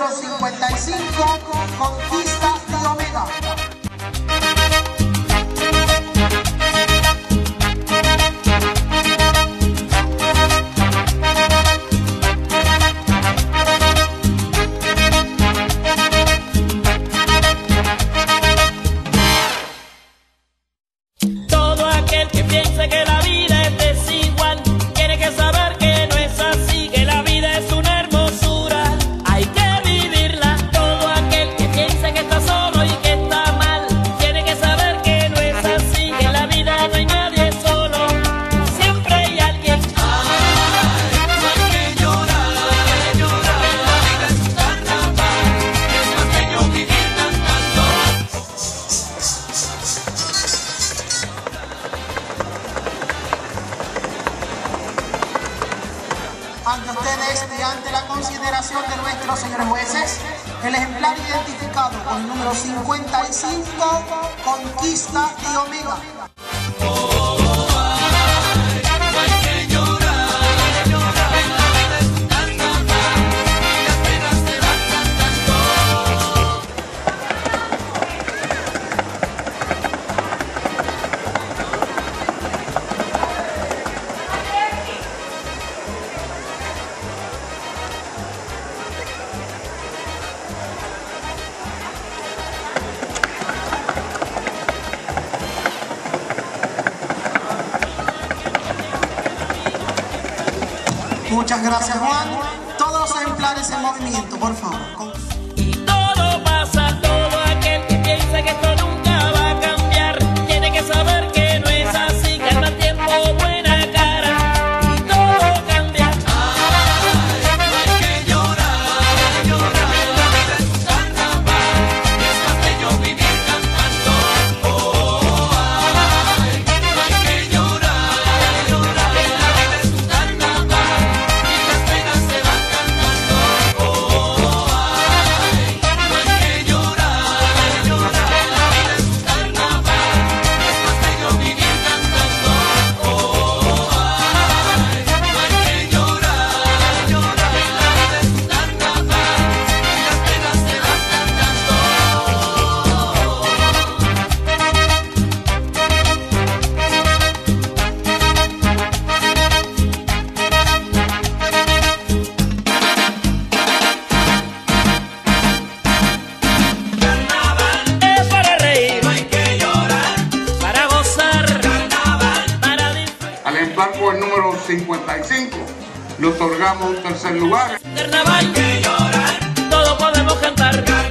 número 55, Conquista y Omega. Todo aquel que piense que la vida es desigual tiene que saber que no es así, que la vida es una hermosura, hay que vivirla. Todo aquel que piense que está solo y que está mal tiene que saber que no es así, que en la vida no hay nadie solo, siempre hay alguien. Ay, no hay que llorar, llorar, la vida es un carnaval, es más que yo vivir cantando. Ante ustedes y ante la consideración de nuestros señores jueces, el ejemplar identificado con el número 55, Conquista y Omega. No hay que llorar, llorar, la vida es un carnaval, y las penas se van cantando. Muchas gracias, Juan. Todos los ejemplares en movimiento, por favor. Y todo pasa, todo aquel que piensa que esto nunca va a cambiar tiene que saber que no es así, que al mal tiempo buena cara y todo cambia. Ay, no hay que llorar, llorar, la vida es un carnaval, es más que yo vivir cantando. Ay, no hay que llorar, llorar, la vida es un carnaval, y las penas se van cantando. Ay, no hay que llorar, llorar, la vida es un carnaval, es más que yo vivir cantando. Ay, no hay que llorar, llorar, la vida es un carnaval, y las penas se van cantando. Carnaval es para reír, No hay que llorar, para gozar, carnaval. para disfrutar. Al ejemplar por el número 55 le otorgamos un tercer lugar. Carnaval, Que llorar, todo podemos cantar.